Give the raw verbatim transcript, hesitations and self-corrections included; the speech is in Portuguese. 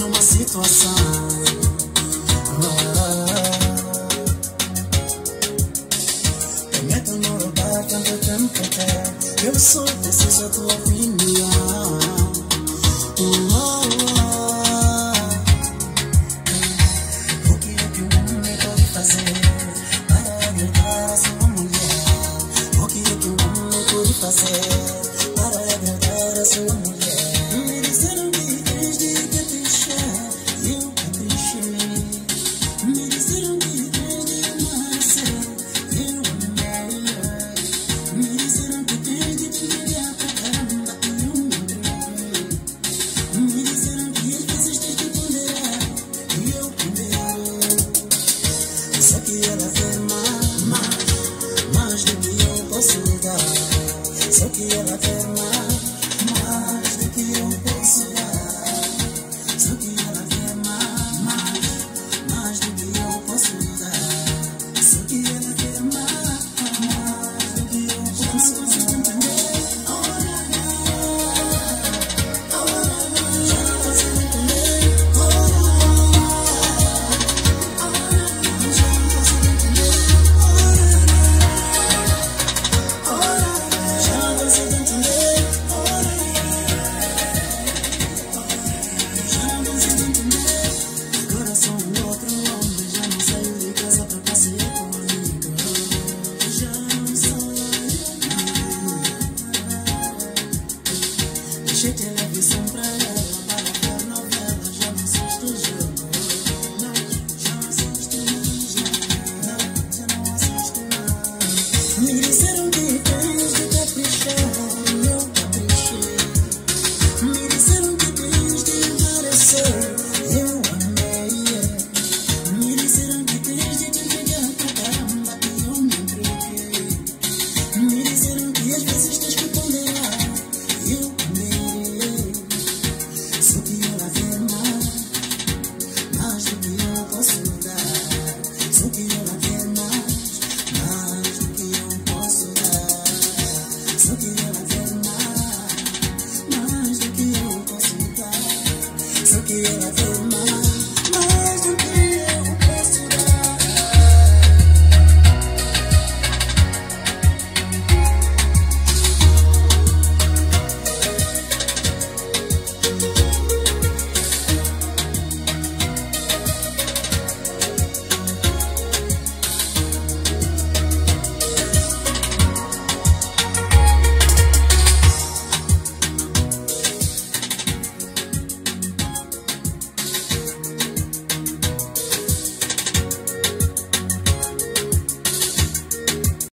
uma situação. Prometo não roubar tanto tempo até. Eu só preciso da tua opinião. Oh, oh, oh. O que é que um homem pode fazer para agradar a sua mulher? O que é que um homem pode fazer para agradar a sua mulher? Me disseram que tens de caprichar e eu caprichei. Me disseram que tens de amar e eu amei. Me disseram que tens de te entregar pra caramba e eu me entreguei. Me disseram que às vezes tens de ponderar e eu ponderei. Só que ela quer mais, mais, mais do que eu posso dar. Só que ela quer mais, mais do que eu posso dar. Só que ela quer mais, mais, mais do que eu posso dar. Só que ela quer mais, mais do que eu posso dar. Deixei televisão pra ela, para ver novela, já não assisto jogo. Não, já não assisto mais, não, já não assisto mais. Me disseram que tens de caprichar, e eu caprichei. Me disseram que tens de emagrecer, eu amei. Me disseram que tens de te entregar pra caramba, e eu me entreguei. Me disseram que às vezes tens que ponderar, e eu amei. Só que ela quer mais, mais do que eu posso dar. Só que ela quer mais, mais do que eu posso dar. Só que ela quer mais, mais do que eu posso dar. Só que ela quer mais, mais do que